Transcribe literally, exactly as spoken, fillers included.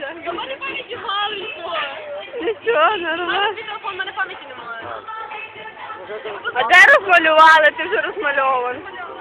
У мене пам'яті маленько. Нічого, нормально. Мій телефон, в мене пам'яті немає. А де розмалювали? Ти вже розмальований.